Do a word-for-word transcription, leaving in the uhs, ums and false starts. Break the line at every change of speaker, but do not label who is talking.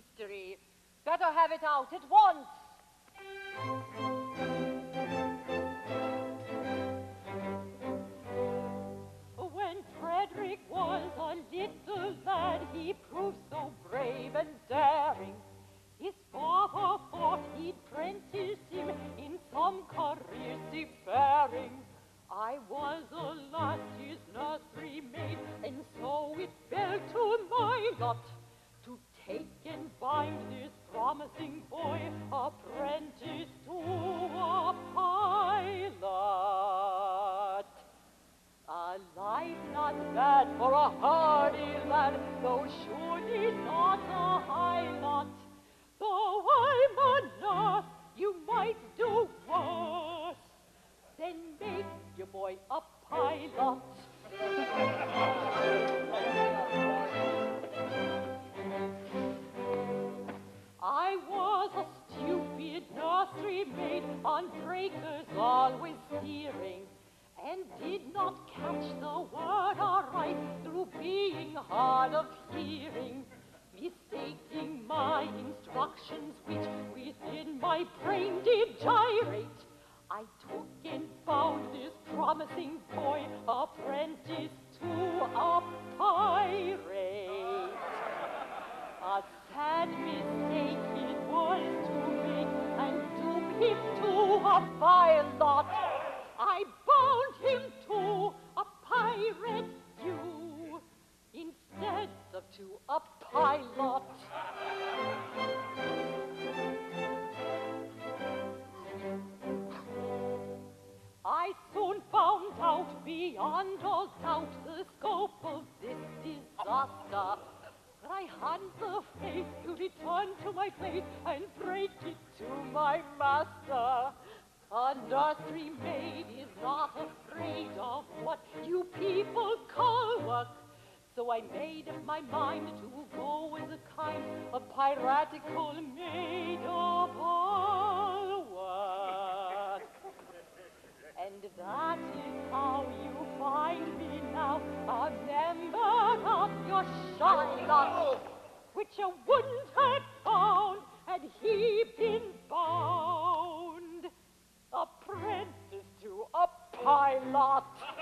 history. Better have it out at once. When Frederic was a little lad, he proved so brave and daring. His father thought he'd prentice him in some career seafaring. I was, alas, his nursery maid, and so it fell to my lot to take and bind this promising boy apprentice to a pilot. A life not bad for a hardy lad, though surely not a high lot. Though I'm a nurse, you might do worse than make your boy a pilot. I was a stupid nursery maid, on breakers always steering, and did not catch the word aright through being hard of hearing, mistaking my instructions which within my brain did gyrate. I took and found this promising boy apprentice to a pirate. A sad mistake it was to make and doom him to a pilot. I bound him to a pirate view instead of to a pilot. I soon found out beyond all doubt the scope of this disaster. I had the faith to return to my place and break it to my master. A nursery maid is not afraid of what you people call work. So I made up my mind to go as a kind of piratical maid of all work. And that is how you find me now, a member of your shy lot, which you wouldn't have found had he been bound apprentice to a pilot.